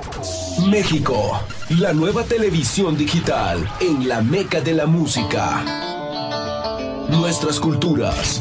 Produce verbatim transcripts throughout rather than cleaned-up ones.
México, la nueva televisión digital en la meca de la música. Nuestras culturas,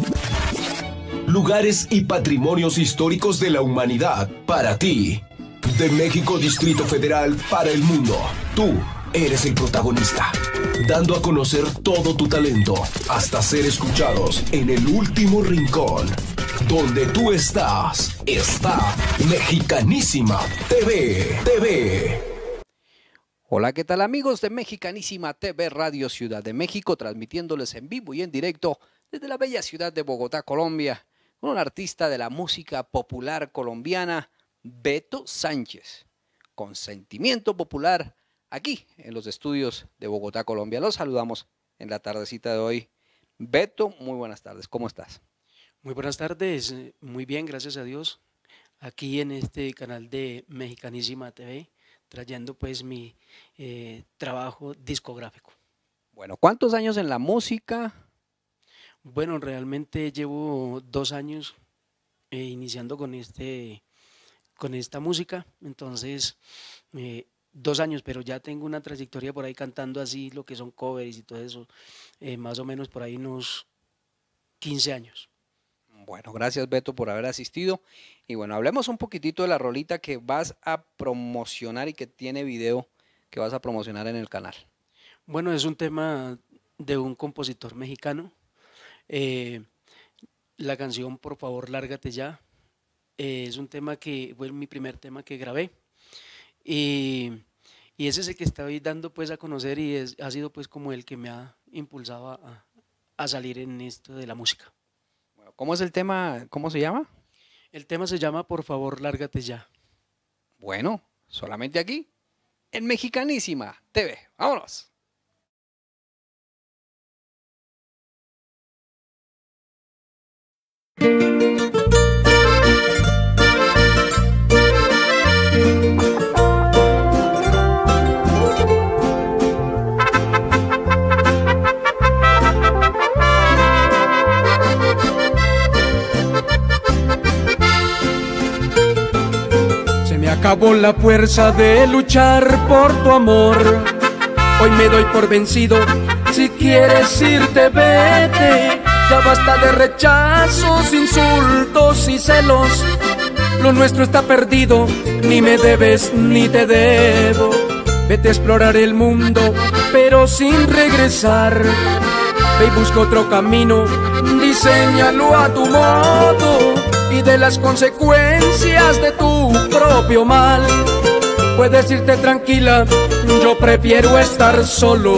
lugares y patrimonios históricos de la humanidad para ti. De México Distrito Federal para el mundo. Tú eres el protagonista, dando a conocer todo tu talento hasta ser escuchados en el último rincón. Donde tú estás, está Mexicanísima T V. T V. Hola, ¿qué tal amigos de Mexicanísima T V Radio Ciudad de México? Transmitiéndoles en vivo y en directo desde la bella ciudad de Bogotá, Colombia, con un artista de la música popular colombiana, Beto Sánchez, con sentimiento popular, aquí en los estudios de Bogotá, Colombia. Los saludamos en la tardecita de hoy. Beto, muy buenas tardes, ¿cómo estás? Muy buenas tardes, muy bien, gracias a Dios, aquí en este canal de Mexicanísima T V, trayendo pues mi eh, trabajo discográfico. Bueno, ¿cuántos años en la música? Bueno, realmente llevo dos años eh, iniciando con, este, con esta música, entonces eh, dos años, pero ya tengo una trayectoria por ahí cantando así, lo que son covers y todo eso, eh, más o menos por ahí unos quince años. Bueno, gracias Beto por haber asistido. Y bueno, hablemos un poquitito de la rolita que vas a promocionar y que tiene video que vas a promocionar en el canal. Bueno, es un tema de un compositor mexicano. Eh, la canción Por favor, lárgate ya. Eh, es un tema que fue mi primer tema que grabé. Y, y es ese que estoy dando pues a conocer y es, ha sido pues como el que me ha impulsado a, a salir en esto de la música. ¿Cómo es el tema? ¿Cómo se llama? El tema se llama Por favor, lárgate ya. Bueno, solamente aquí, en Mexicanísima T V. ¡Vámonos! Acabó la fuerza de luchar por tu amor. Hoy me doy por vencido. Si quieres irte, vete. Ya basta de rechazos, insultos y celos. Lo nuestro está perdido. Ni me debes ni te debo. Vete a explorar el mundo, pero sin regresar. Ve y busca otro camino. Diséñalo a tu modo. Y de las consecuencias de tu propio mal puedes irte tranquila, yo prefiero estar solo.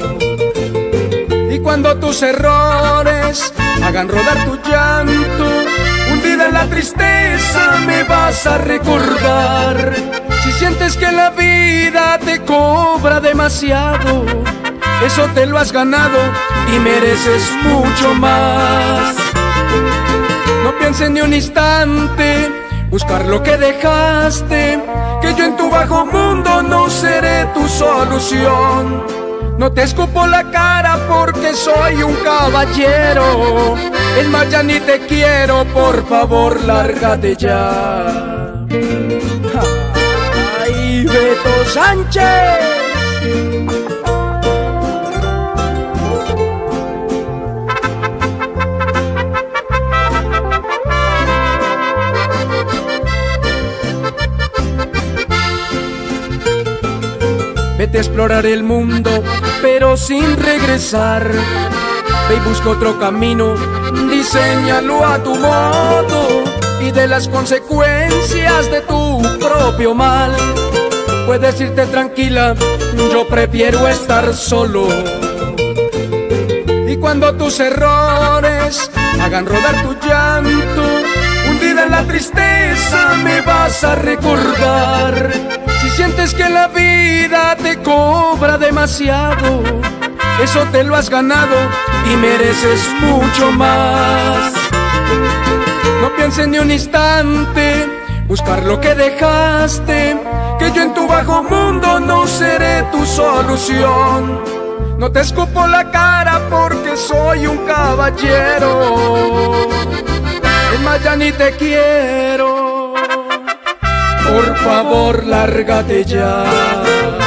Y cuando tus errores hagan rodar tu llanto, hundida en la tristeza me vas a recordar. Si sientes que la vida te cobra demasiado, eso te lo has ganado y mereces mucho más. No pienses ni un instante buscar lo que dejaste, que yo en tu bajo mundo no seré tu solución. No te escupo la cara porque soy un caballero, es más ya ni te quiero, por favor lárgate ya. ¡Ay, Beto Sánchez! Vete a explorar el mundo, pero sin regresar. Ve y busca otro camino, diséñalo a tu modo. Y de las consecuencias de tu propio mal puedes irte tranquila, yo prefiero estar solo. Y cuando tus errores hagan rodar tu llanto, hundida en la tristeza me vas a recordar. Si sientes que la vida te cobra demasiado, eso te lo has ganado y mereces mucho más. No pienses ni un instante buscar lo que dejaste, que yo en tu bajo mundo no seré tu solución. No te escupo la cara porque soy un caballero, es más ya ni te quiero, por favor, lárgate ya.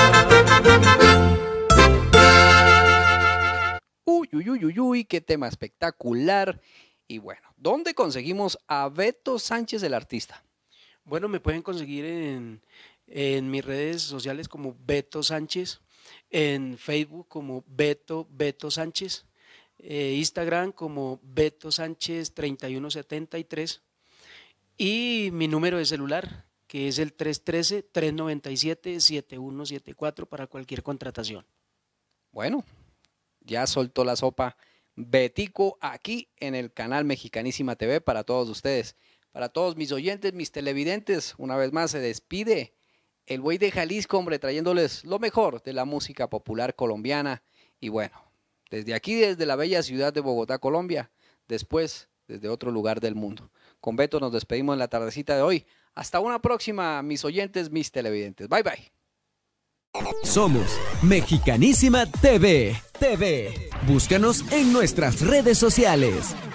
Uy, uy, uy, uy, uy, qué tema espectacular. Y bueno, ¿dónde conseguimos a Beto Sánchez, el artista? Bueno, me pueden conseguir en, en mis redes sociales como Beto Sánchez, en Facebook como Beto, Beto Sánchez, eh, Instagram como Beto Sánchez treinta y uno setenta y tres y mi número de celular que es el tres uno tres, tres nueve siete, siete uno siete cuatro para cualquier contratación. Bueno, ya soltó la sopa Betico aquí en el canal Mexicanísima T V para todos ustedes. Para todos mis oyentes, mis televidentes, una vez más se despide el Güey de Jalisco, hombre, trayéndoles lo mejor de la música popular colombiana. Y bueno, desde aquí, desde la bella ciudad de Bogotá, Colombia, después desde otro lugar del mundo. Con Beto nos despedimos en la tardecita de hoy. Hasta una próxima, mis oyentes, mis televidentes. Bye, bye. Somos Mexicanísima T V. T V. Búscanos en nuestras redes sociales.